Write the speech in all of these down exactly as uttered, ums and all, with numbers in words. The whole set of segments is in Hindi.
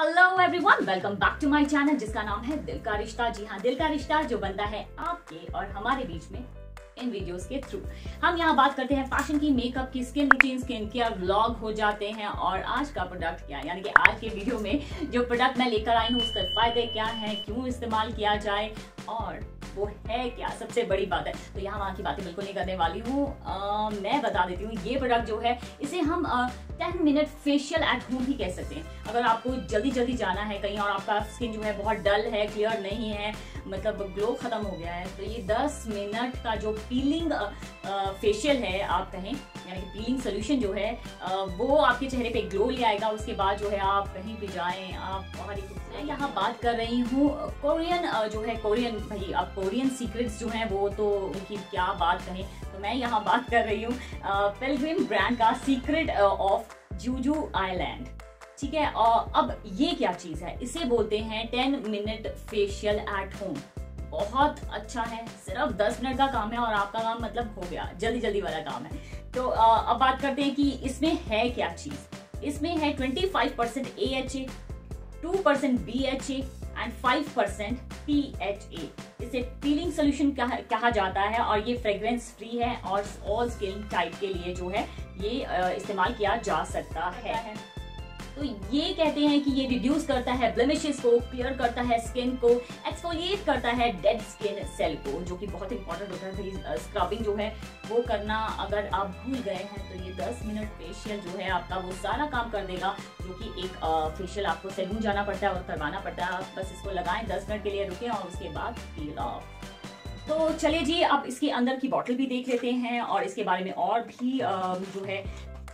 Hello everyone, welcome back to my channel जिसका नाम है दिल का रिश्ता। जी हाँ, दिल का रिश्ता जो बनता है आपके और हमारे बीच में इन वीडियोस के थ्रू। हम यहाँ बात करते हैं फैशन की, मेकअप की, skin routine, skin care vlog हो जाते हैं। और आज का प्रोडक्ट क्या है, यानी कि आज के वीडियो में जो प्रोडक्ट मैं लेकर आई हूँ उसके फायदे क्या हैं, क्यों इस्तेमाल किया जाए और वो है क्या, सबसे बड़ी बात है। तो यहाँ वहाँ की बातें बिल्कुल नहीं करने वाली हूँ। मैं बता देती हूँ, ये प्रोडक्ट जो है इसे हम ten minute facial at home भी कह सकते हैं। अगर आपको जल्दी जल्दी जाना है कहीं और आपका स्किन जो है बहुत डल है, क्लियर नहीं है, मतलब ग्लो खत्म हो गया है, तो ये दस मिनट का जो पीलिंग फेशियल है आप कहें, यानी कि पीलिंग सोल्यूशन जो है वो आपके चेहरे पे ग्लो ले आएगा। उसके बाद जो है आप कहीं भी जाएं, आप बाहर ही। मैं यहाँ बात कर रही हूँ कोरियन जो है, कोरियन भाई आप कोरियन सीक्रेट्स जो हैं वो तो उनकी क्या बात कहें। तो मैं यहाँ बात कर रही हूँ पिलग्रिम ब्रांड का सीक्रेट ऑफ जूजू आइलैंड। ठीक है, और अब ये क्या चीज है, इसे बोलते हैं ten minute facial at home. बहुत अच्छा है, सिर्फ दस मिनट का काम है और आपका काम मतलब हो गया, जल्दी जल्दी वाला काम है। तो अब बात करते हैं कि इसमें है क्या चीज। इसमें है twenty five percent A H A, two percent B H A and five percent P H A. इसे पीलिंग सोल्यूशन कहा, कहा जाता है और ये फ्रेग्रेंस फ्री है और ऑल स्किन टाइप के लिए जो है ये इस्तेमाल किया जा सकता है। तो ये कहते हैं कि ये रिड्यूस करता है ब्लेमिशेस को, क्लियर करता है स्किन को, एक्सफोलिएट करता है डेड स्किन सेल को, जो कि बहुत इंपॉर्टेंट होता है भाई। स्क्रबिंग जो है वो करना अगर आप भूल गए हैं तो ये दस मिनट फेशियल जो है आपका वो सारा काम कर देगा। जो कि एक फेशियल आपको सैलून जाना पड़ता है और करवाना पड़ता है, आप बस इसको लगाएं, दस मिनट के लिए रुकें और उसके बाद पील ऑफ। तो चलिए जी, अब इसके अंदर की बॉटल भी देख लेते हैं और इसके बारे में और भी जो है।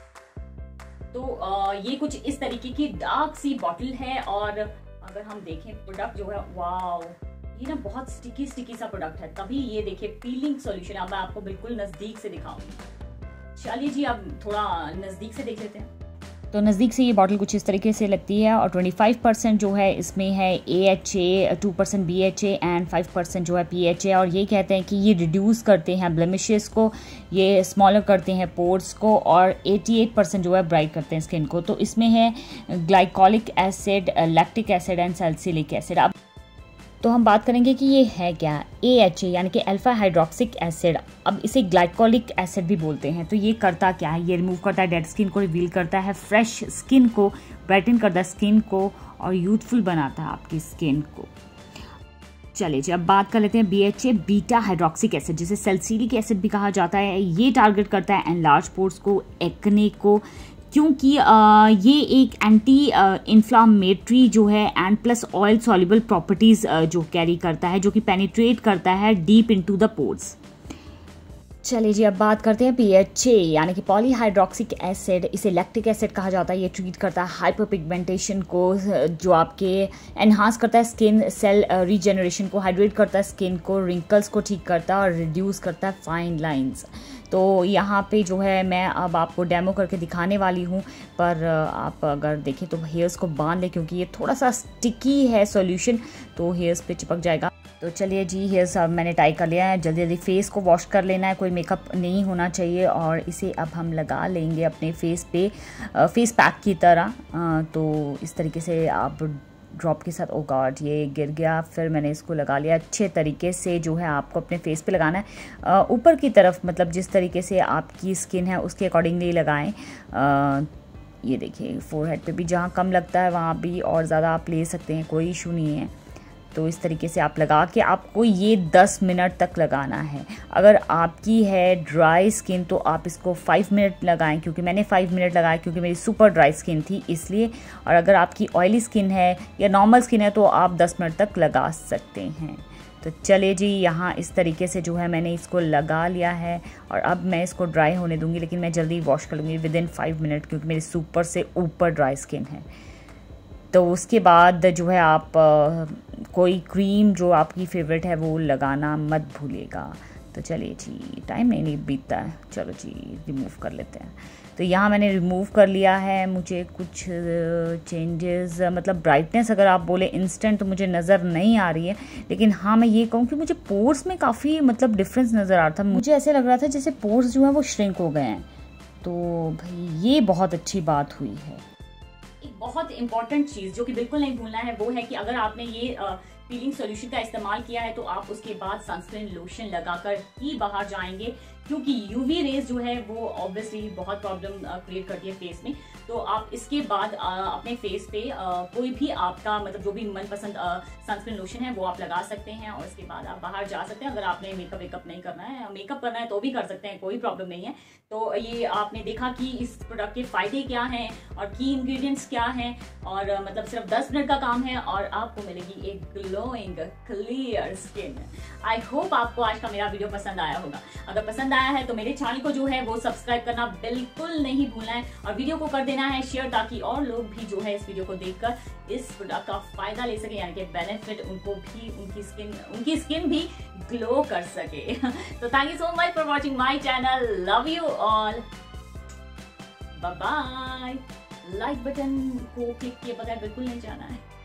तो आ, ये कुछ इस तरीके की डार्क सी बॉटल है और अगर हम देखें प्रोडक्ट जो है, वाओ, ये ना बहुत स्टिकी स्टिकी सा प्रोडक्ट है। तभी ये देखिए पीलिंग सॉल्यूशन, अब मैं आपको बिल्कुल नजदीक से दिखाऊंगी। चलिए जी, अब थोड़ा नजदीक से देख लेते हैं। तो नज़दीक से ये बॉटल कुछ इस तरीके से लगती है और पच्चीस परसेंट जो है इसमें है A H A, two percent B H A and five percent जो है पी एच ए। और ये कहते हैं कि ये रिड्यूस करते हैं ब्लेमिशेस को, ये स्मॉलर करते हैं पोर्स को और अठासी परसेंट जो है ब्राइट करते हैं स्किन को। तो इसमें है glycolic acid, lactic acid and salicylic acid. अब तो हम बात करेंगे कि ये है क्या। ए एच ए यानी कि अल्फा हाइड्रोक्सिक एसिड, अब इसे ग्लाइकोलिक एसिड भी बोलते हैं। तो ये करता क्या है, ये रिमूव करता है डेड स्किन को, रिवील करता है फ्रेश स्किन को, ब्राइटन करता है स्किन को और यूथफुल बनाता है आपकी स्किन को। चलिए जी, अब बात कर लेते हैं B H A, beta hydroxy acid, जिसे सैलिसिलिक एसिड भी कहा जाता है। ये टारगेट करता है एनलार्ज पोर्स को, एक्ने को, क्योंकि आ, ये एक एंटी इन्फ्लामेटरी जो है and plus oil soluble properties जो कैरी करता है, जो कि पेनिट्रेट करता है डीप इनटू द पोर्स। चलिए जी, अब बात करते हैं पी एच ए यानी कि पॉलीहाइड्रोक्सिक एसिड। इसे लैक्टिक एसिड कहा जाता है। ये ट्रीट करता है हाइपर पिगमेंटेशन को, जो आपके एनहांस करता है स्किन सेल रीजेनरेशन को, हाइड्रेट करता है स्किन को, रिंकल्स को ठीक करता है और रिड्यूस करता है फाइन लाइंस। तो यहाँ पे जो है मैं अब आपको डेमो करके दिखाने वाली हूँ, पर आप अगर देखें तो हेयर्स को बांध लें क्योंकि ये थोड़ा सा स्टिकी है सॉल्यूशन, तो हेयर्स पे चिपक जाएगा। तो चलिए जी, हेयर्स अब मैंने टाई कर लिया है। जल्दी जल्दी फेस को वॉश कर लेना है, कोई मेकअप नहीं होना चाहिए। और इसे अब हम लगा लेंगे अपने फेस पे फेस पैक की तरह। तो इस तरीके से आप ड्रॉप के साथ, ओ गॉड ये गिर गया, फिर मैंने इसको लगा लिया अच्छे तरीके से। जो है आपको अपने फेस पे लगाना है ऊपर की तरफ, मतलब जिस तरीके से आपकी स्किन है उसके अकॉर्डिंगली लगाएं। आ, ये देखिए फोरहेड पे भी जहाँ कम लगता है वहाँ भी और ज़्यादा आप ले सकते हैं, कोई इशू नहीं है। तो इस तरीके से आप लगा के आपको ये दस मिनट तक लगाना है। अगर आपकी है ड्राई स्किन तो आप इसको फाइव मिनट लगाएं, क्योंकि मैंने फाइव मिनट लगाया क्योंकि मेरी सुपर ड्राई स्किन थी इसलिए। और अगर आपकी ऑयली स्किन है या नॉर्मल स्किन है तो आप दस मिनट तक लगा सकते हैं। तो चले जी, यहाँ इस तरीके से जो है मैंने इसको लगा लिया है और अब मैं इसको ड्राई होने दूँगी, लेकिन मैं जल्दी वॉश कर लूँगी विद इन फाइव मिनट क्योंकि मेरी सुपर से ऊपर ड्राई स्किन है। तो उसके बाद जो है आप आ, कोई क्रीम जो आपकी फेवरेट है वो लगाना मत भूलिएगा। तो चलिए जी, टाइम नहीं नहीं बीतता है, चलो जी रिमूव कर लेते हैं। तो यहाँ मैंने रिमूव कर लिया है। मुझे कुछ चेंजेस, मतलब ब्राइटनेस अगर आप बोले इंस्टेंट तो मुझे नज़र नहीं आ रही है, लेकिन हाँ मैं ये कहूँ कि मुझे पोर्स में काफ़ी मतलब डिफरेंस नज़र आ रहा था। मुझे ऐसे लग रहा था जैसे पोर्स जो है वो श्रिंक हो गए हैं। तो भाई ये बहुत अच्छी बात हुई है। एक बहुत इंपॉर्टेंट चीज जो कि बिल्कुल नहीं भूलना है वो है कि अगर आपने ये पीलिंग सॉल्यूशन का इस्तेमाल किया है तो आप उसके बाद सनस्क्रीन लोशन लगाकर ही बाहर जाएंगे, क्योंकि यूवी रेज जो है वो ऑब्वियसली बहुत प्रॉब्लम क्रिएट करती है फेस में। तो आप इसके बाद आ, अपने फेस पे आ, कोई भी आपका मतलब जो भी मनपसंद सनस्क्रीन लोशन है वो आप लगा सकते हैं और इसके बाद आप बाहर जा सकते हैं। अगर आपने मेकअप वेकअप नहीं करना है, मेकअप करना है तो भी कर सकते हैं, कोई प्रॉब्लम नहीं है। तो ये आपने देखा कि इस प्रोडक्ट के फायदे क्या हैं और की इंग्रेडिएंट्स क्या हैं, और आ, मतलब सिर्फ दस मिनट का काम है और आपको मिलेगी एक glowing clear skin. I hope आपको आज का मेरा वीडियो पसंद आया होगा। अगर पसंद आया है तो मेरे चैनल को जो है वो सब्सक्राइब करना बिल्कुल नहीं भूलना है और वीडियो को कर देना है शेयर, ताकि और लोग भी जो है इस वीडियो को देखकर इस प्रोडक्ट का फायदा ले सके, यानी कि बेनिफिट उनको भी, उनकी स्किन उनकी स्किन भी ग्लो कर सके। तो thank you so much for watching my channel. Love you all, bye bye. Like button को क्लिक किए बगैर बिल्कुल नहीं जाना है।